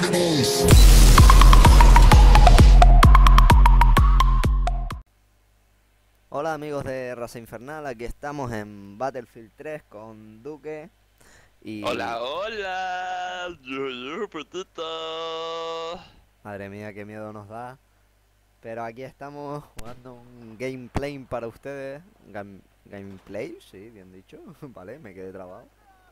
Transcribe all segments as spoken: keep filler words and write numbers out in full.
Hola amigos de Raza Infernal, aquí estamos en Battlefield tres con Duque y... Hola, hola, yo, yo, petita. Madre mía, qué miedo nos da. Pero aquí estamos jugando un gameplay para ustedes. Gam- gameplay, sí, bien dicho. Vale, me quedé trabado.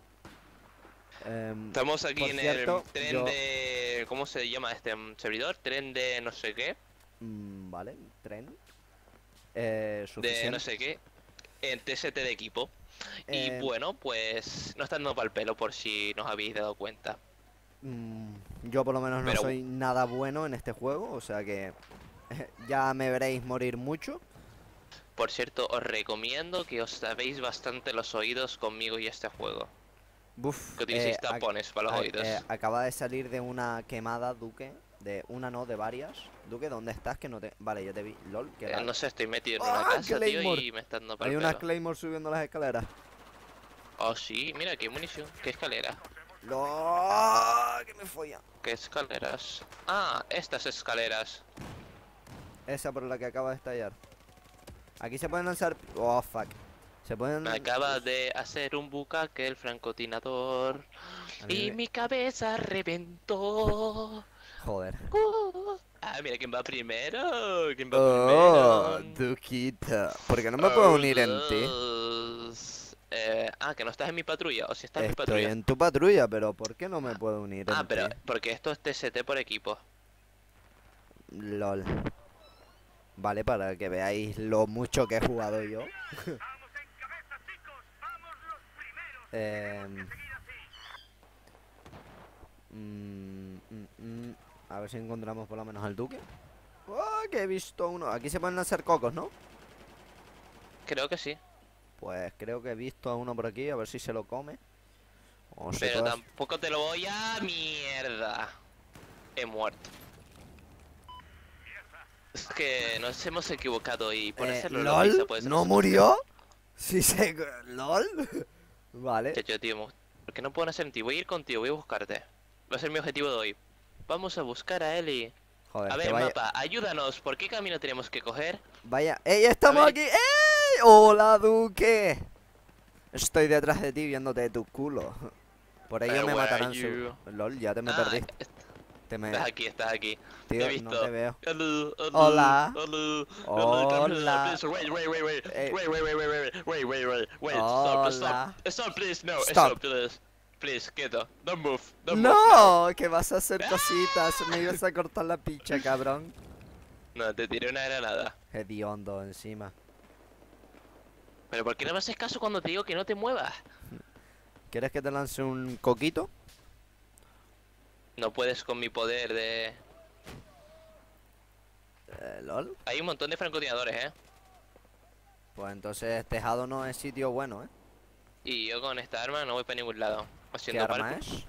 Em, Estamos aquí por en cierto, el tren yo- de... ¿Cómo se llama este servidor? Tren de no sé qué. mm, vale, tren. Eh, De no suficiente. sé qué. En T S T de equipo. Y Em, bueno, pues no está dando para el pelo por si nos habéis dado cuenta. mm, yo por lo menos no Pero soy nada bueno en este juego, o sea que ya me veréis morir mucho. por cierto, os recomiendo que os sabéis bastante los oídos conmigo y este juego. Buf, Que eh, utilicéis ac- tapones para los ac- oídos. eh, acaba de salir de una quemada, Duque. De una no, de varias. Duque, ¿dónde estás? Que no te... Vale, ya te vi. LOL, qué Eh, lag. no sé, estoy metido en una ¡Ah, casa, tío, Claymore! y me está dando para Hay el una pelo. Claymore subiendo las escaleras. Oh, sí, mira, qué munición, qué escalera. ¡No! ¡Que me folla! ¿Qué escaleras? Ah, estas escaleras. Esa por la que acaba de estallar. Aquí se pueden lanzar... Oh, fuck. Se pueden... Me acaba de hacer un bucaque el francotirador A mí y me- mi cabeza reventó. Joder. Uh. Ah, mira quién va primero. ¿Quién va Oh, primero? Duquita. ¿Por qué no me puedo unir en ti? Dios. Eh, ah, que no estás en mi patrulla. O si estás en mi Estoy patrulla. en tu patrulla, pero ¿por qué no me puedo unir Ah, en pero ti? porque esto es T S T por equipo. LOL. Vale, para que veáis lo mucho que he jugado yo. eh, mm, mm, mm, a ver si encontramos por lo menos al Duque. ¡Oh, que he visto uno! Aquí se pueden lanzar cocos, ¿no? Creo que sí. Pues creo que he visto a uno por aquí, a ver si se lo come. O se Pero puede... tampoco te lo voy a... Mierda. He muerto. Es que nos hemos equivocado y por Eh, hacerlo ¿LOL? Lisa puede ser ¿No nosotros. murió? Sí se... ¿LOL? Vale. Chacho, tío, ¿por qué no puedo hacer en ti? Voy a ir contigo, voy a buscarte. Va a ser mi objetivo de hoy. Vamos a buscar a Eli. Joder, A que ver, vaya... mapa, ayúdanos. ¿Por qué camino tenemos que coger? Vaya... ¡Ey, estamos ver. aquí! ¡Ey! ¡Hola, Duque! Estoy detrás de ti viéndote de tu culo. Por ello Pero me where matarán are su... you? LOL, ya te me Ah, perdiste. est- Te me... estás aquí, estás aquí. Tío, Te he no visto. te veo. Hello, hello, Hola. hello, hello, Hola. please, wait, wait, wait, wait, Eh. wait, wait, wait, wait, wait, wait, wait, wait, wait, stop, Hola. stop, stop, please, no, Stop. stop, please, please, quieto, don't move, don't move, ¡No! Que vas a hacer cositas. Me ibas a cortar la picha, cabrón. no, te tiré una granada. Hediondo encima. Pero ¿por qué no me haces caso cuando te digo que no te muevas? ¿Quieres que te lance un coquito? No puedes con mi poder de... Eh, LOL. Hay un montón de francotiradores, ¿eh? Pues entonces tejado no es sitio bueno, ¿eh? Y yo con esta arma no voy para ningún lado. ¿Qué Haciendo arma parkour. es?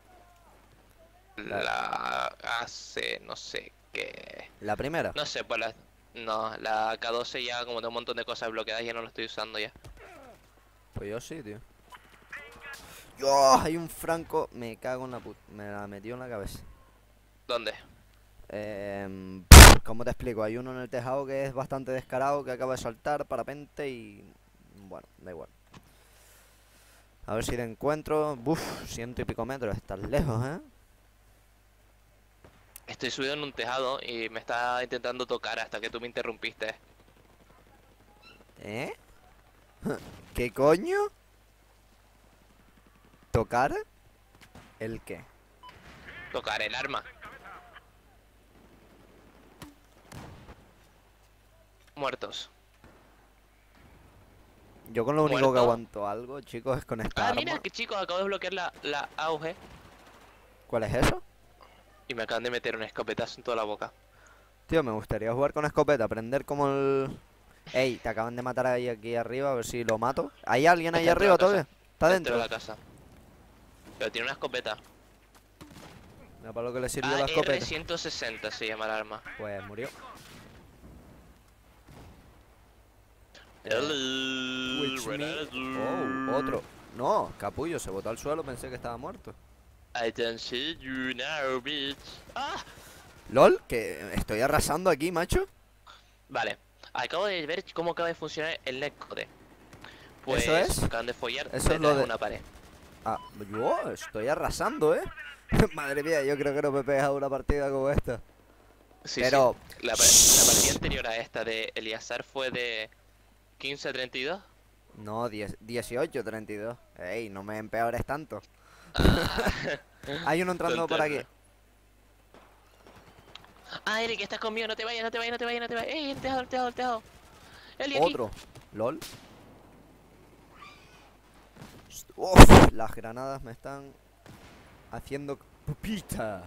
La... hace... no sé qué... La primera. No sé, pues la... No, la K doce ya como tengo un montón de cosas bloqueadas ya no lo estoy usando ya. Pues yo sí, tío. ¡Dios! Hay un franco. Me cago en la puta. Me la metió en la cabeza. ¿Dónde? Eh, ¿Cómo te explico? Hay uno en el tejado que es bastante descarado, que acaba de saltar, parapente y... Bueno, da igual. A ver si te encuentro. Buf, ciento y pico metros. Estás lejos, ¿eh? Estoy subido en un tejado y me está intentando tocar hasta que tú me interrumpiste. ¿Eh? ¿Qué coño? ¿Tocar? ¿El qué? Tocar el arma. Muertos. Yo con lo único que ¿Muerto? aguanto algo, chicos, es con esta Ah, arma. mira, que chicos, acabo de bloquear la, la auge ¿Cuál es eso? y me acaban de meter un escopetazo en toda la boca. Tío, me gustaría jugar con escopeta, aprender como el... Ey, te acaban de matar ahí aquí arriba, a ver si lo mato. ¿Hay alguien ahí Está dentro de arriba la todavía? casa. ¿Está Dentro dentro? de la casa. Pero tiene una escopeta. Mira para lo que le sirvió la A R escopeta. ciento sesenta se llama el arma. Pues murió. Hello, Which where me- are you? Oh, otro. No, capullo, se botó al suelo, pensé que estaba muerto. I don't see you now, bitch. ¡Ah! LOL, que estoy arrasando aquí, macho. Vale, acabo de ver cómo acaba de funcionar el netcode. Pues ¿Eso es? acaban de follar Eso es detrás lo de de- una pared. Ah, yo estoy arrasando, ¿eh? Madre mía, yo creo que no me he pegado una partida como esta. Sí, Pero... sí. La, pa- la partida anterior a esta de Eliazar fue de quince a treinta y dos. No, diez, dieciocho, treinta y dos. Ey, no me empeores tanto. Ah, Hay uno entrando por aquí. tontorro. Ah, Eric, estás conmigo, no te vayas, no te vayas, no te vayas, no te vayas. ¡Ey, el tejado, el tejado, el tejado! Eli, aquí. Otro. LOL. Uf, las granadas me están haciendo pupita.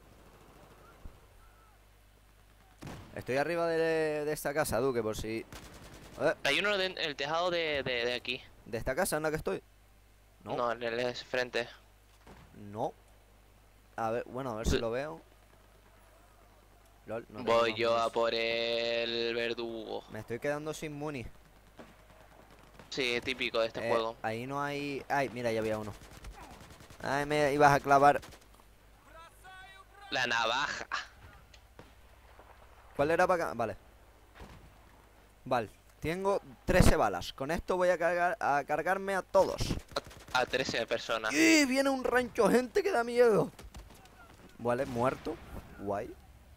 Estoy arriba de, de esta casa, Duque, por si... Eh, Hay uno de- en el tejado de, de, de aquí. ¿de esta casa en la que estoy? No. No, en el de frente. No. A ver, bueno, a ver si lo veo. LOL, no tengo Voy más yo a munis. por el verdugo. Me estoy quedando sin muni. Sí, típico de este Eh, juego. ahí no hay... Ay, mira, ya había uno. Ay, me ibas a clavar. La navaja. ¿Cuál era para acá? Vale. Vale. Tengo trece balas. Con esto voy a cargar a cargarme a todos. A trece personas. ¡Y viene un rancho gente que da miedo! Vale, muerto. Guay.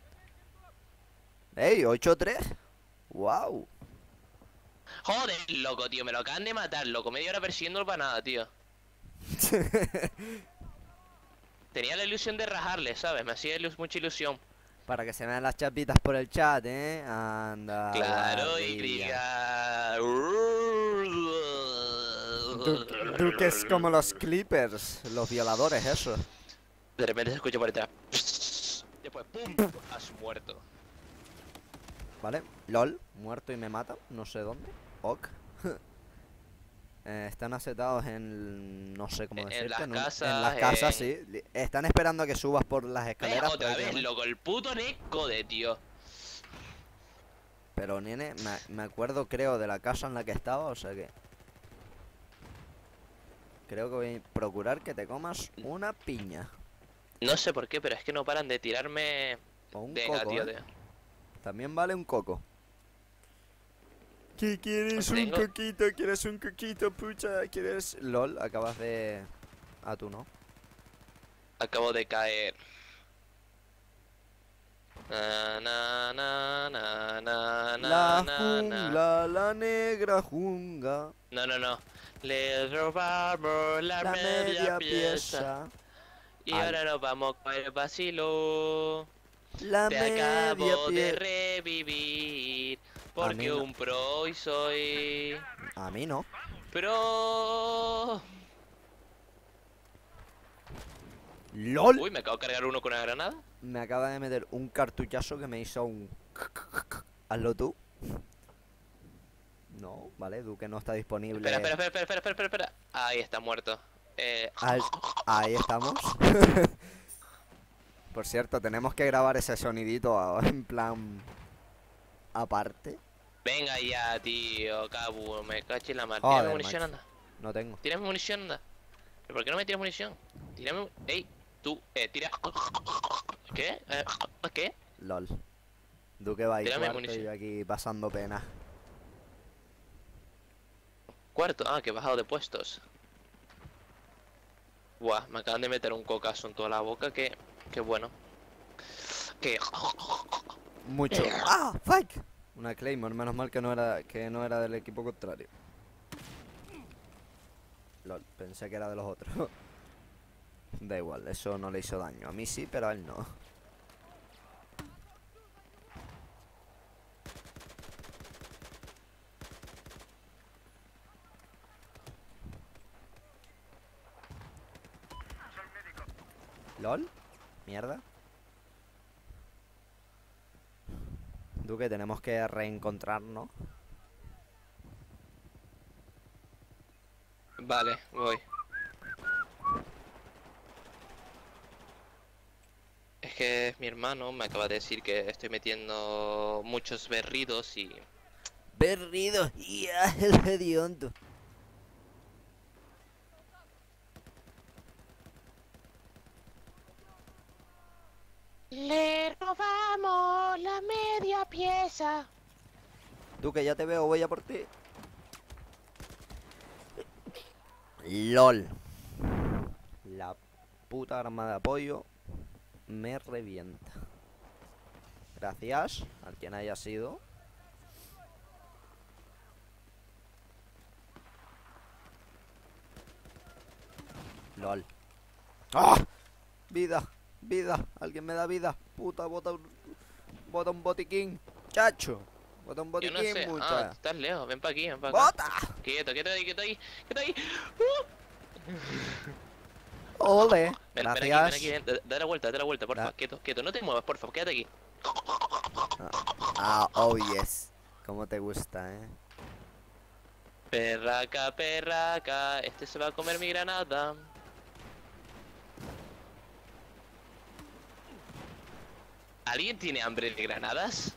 ¡Ey! ocho tres. ¡Wow! Joder, loco, tío, me lo acaban de matar, loco. Media hora persiguiéndolo para nada, tío. Tenía la ilusión de rajarle, ¿sabes? Me hacía ilus- mucha ilusión. Para que se vean las chapitas por el chat, ¿eh? Anda. Claro, y guardia. griega. Du- Duques como los Clippers. Los violadores, eso. De repente se escucha por detrás. Después, ¡pum! Has muerto. Vale. LOL. Muerto y me mata. No sé dónde. Ok. Eh, están asetados en... No sé cómo En- en decirte. las un- en casas, las casas, en- sí. Li- Están esperando a que subas por las ¿Ves? escaleras. Otra vez, prácticamente. loco, el puto Neko de tío. Pero, nene, me, me acuerdo, creo, de la casa en la que estaba, o sea que... Creo que voy a procurar que te comas una piña. No sé por qué, pero es que no paran de tirarme. O un Venga, coco, tío, ¿eh? tío. También vale un coco. ¿Qué quieres? Un Tengo- coquito, ¿quieres un coquito, pucha? ¿Quieres...? LOL, acabas de... Ah, tú no. Acabo de caer. Na, na, na, na, na, na, La na, na. jungla, la negra jungla. No, no, no. Le robamos la, La media, pieza. pieza. Y Al- ahora nos vamos con el vacilo. La Te media acabo de pieza. revivir. mí Porque no. un pro hoy soy. A mí no. Pro. LOL. Uy, me acabo de cargar uno con una granada. Me acaba de meter un cartuchazo que me hizo un... Hazlo tú. No, vale, Duque no está disponible. Espera, espera, espera, espera, espera, espera, espera. Ahí está muerto. Eh, Al- Ahí estamos. Por cierto, tenemos que grabar ese sonidito a- en plan... Aparte. venga ya, tío, Cabu, me caché en la mar. Joder, Tírame munición, macho. anda. No tengo. Tírame munición, anda. ¿Pero por qué no me tiras munición? Tírame... Ey, tú, eh, tira... ¿Qué? Eh, ¿Qué? LOL. Duque va ahí Tírame cuarto y munición. yo aquí pasando pena. Cuarto, ah, que he bajado de puestos. Buah, me acaban de meter un cocazo en toda la boca, que... que bueno. Que... Mucho. ¡Ah! ¡Fuck! Una Claymore, menos mal que no era que no era del equipo contrario. LOL, pensé que era de los otros. Da igual, eso no le hizo daño. A mí sí, pero a él no. ¿LOL? ¿Mierda? Duque, tenemos que reencontrarnos. Vale, voy. Es que mi hermano me acaba de decir que estoy metiendo muchos berridos y... Perdido. ¡Ya! El hediondo. una pieza. Tú que ya te veo, voy a por ti. LOL. La puta arma de apoyo me revienta. Gracias a quien haya sido. LOL. ¡Ah! Vida, vida. Alguien me da vida. Puta, bota un, bota un botiquín. Chacho. Bota un Yo botiquín, no sé. mucha. Ah, estás lejos. Ven para aquí, ven para acá. ¡Bota! Quieto, quieto ahí, quieto ahí, quieto ahí. Uh. Ole. Ven, Gracias. ven aquí, ven aquí, ven. Da, da la vuelta, da la vuelta, porfa. Da. Quieto, quieto. No te muevas, porfa. Quédate aquí. Ah, oh yes. Cómo te gusta, eh. Perraca, perraca. Este se va a comer mi granada. ¿Alguien tiene hambre de granadas?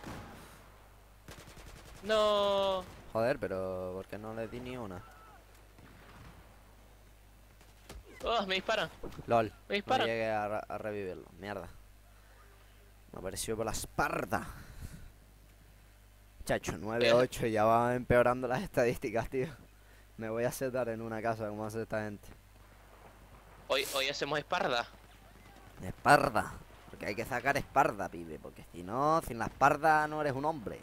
No. Joder, pero ¿por qué no le di ni una? Oh, me disparan. LOL. Me No disparan. llegué a, re- a revivirlo. Mierda. Me apareció por la espalda. Chacho, nueve ocho y ya va empeorando las estadísticas, tío. Me voy a sentar en una casa como hace esta gente. Hoy, hoy hacemos esparda. Esparda. Porque hay que sacar esparda, pibe. Porque si no, sin la esparda no eres un hombre.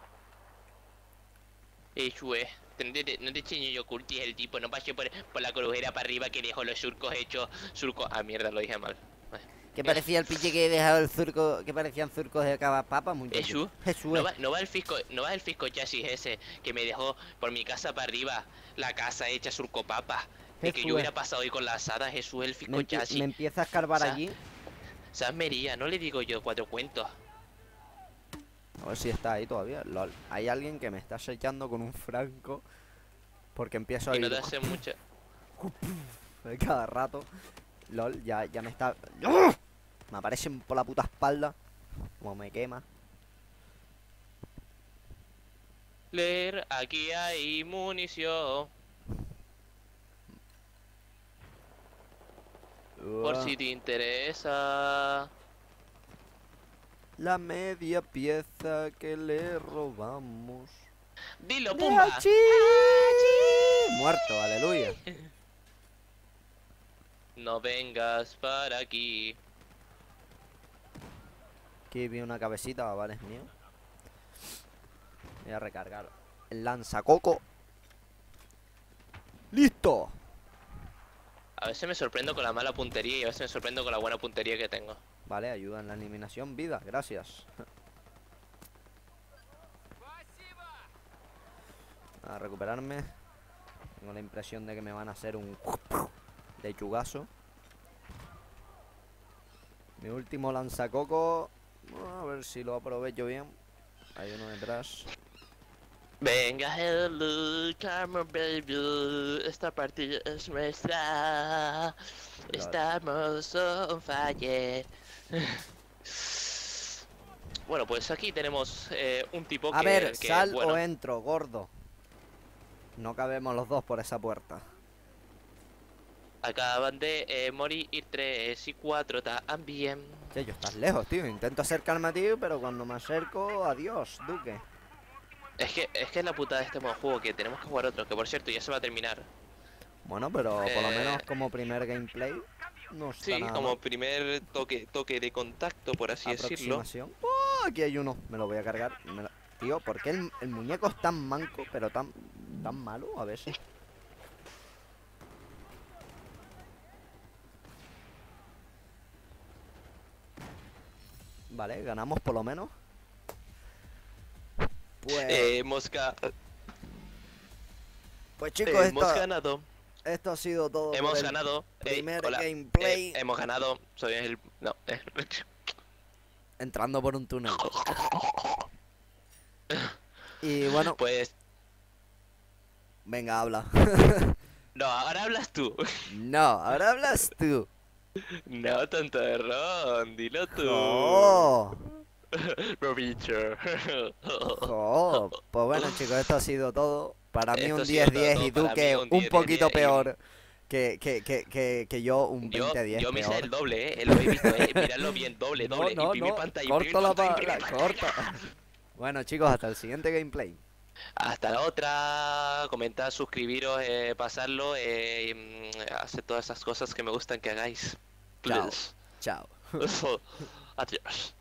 Eso es. No te, no te enseño yo, Curtis, el tipo. No pasé por, por la crujera para arriba que dejó los surcos hechos. Surcos. Ah, mierda, lo dije mal. ¿Qué parecía el pinche que he dejado el surco? ¿Qué parecían surcos de cada papa, muchacho? Jesús. Jesús. No va, no va el fisco, no va el fisco chasis ese que me dejó por mi casa para arriba. La casa hecha surco papa. De que Jesús. yo hubiera pasado hoy con la asada, Jesús, el fisco Me, empie- chasis. me empieza a escarbar O sea, allí. Sabes Mería, no le digo yo cuatro cuentos. A ver si está ahí todavía. LOL. Hay alguien que me está sellando con un franco. Porque empiezo a Y no ir te hace mucho. cada rato. LOL, ya, ya me está. ¡Ah! Me aparecen por la puta espalda. Como me quema. Leer, aquí hay munición. Por Uah. si te interesa. La media pieza que le robamos. Dilo, ¡De Pumba. Hachi! Muerto, aleluya. No vengas para aquí. Aquí vi una cabecita, vale, es mío. Voy a recargar el lanzacoco. ¡Listo! A veces me sorprendo con la mala puntería y a veces me sorprendo con la buena puntería que tengo. Vale, ayuda en la eliminación, vida, gracias. A recuperarme. Tengo la impresión de que me van a hacer un lechugazo. Mi último lanzacoco. A ver si lo aprovecho bien. Hay uno detrás. Venga, hello, come on, baby. Esta partida es nuestra. Estamos on fire. Bueno, pues aquí tenemos eh, un tipo A que, ver, que, sal bueno, o entro, gordo. No cabemos los dos por esa puerta. acaban de eh, morir tres y cuatro también. Che, yo estás lejos, tío. Intento acercarme a ti, pero cuando me acerco, adiós, duque. Es que es que es la putada de este modo juego que tenemos que jugar otro, que por cierto ya se va a terminar. Bueno, pero por lo Eh. menos como primer gameplay no está Sí, nada como mal. primer toque toque de contacto, por así decirlo. Aproximación. ¡Oh! Aquí hay uno. Me lo voy a cargar. Me lo- Tío, ¿por qué el, el muñeco es tan manco, pero tan, tan malo a veces? Vale, ganamos por lo menos. Pues, Eh, hemos, ga- pues eh, chicos, hemos esto, ganado. esto ha sido todo. por Hemos el ganado. eh, primer hola, gameplay. eh, hemos ganado. Soy el. No. eh, Entrando por un túnel. Y bueno, Pues. venga, habla. No, ahora hablas tú. No, ahora hablas tú. No, tonto de Ron, dilo tú. Oh, Robicher. oh. Pues bueno, chicos, esto ha sido todo. Para mí Esto un ha sido diez diez todo y tú para que mí, un un diez poquito diez y un- peor. que, que, que, que, que yo un Yo, veinte a diez yo me hice peor. el doble, eh. Lo he visto, eh. Miradlo bien, doble, No, doble. no, Imprimir no, pantalla, imprimir corta la, pantalla, pa- imprimir la- pantalla. corta. Bueno, chicos, hasta el siguiente gameplay. Hasta la otra. Comentar, suscribiros, eh, pasarlo, eh, mm, hacer todas esas cosas que me gustan que hagáis. Chao, Please. chao. Adiós.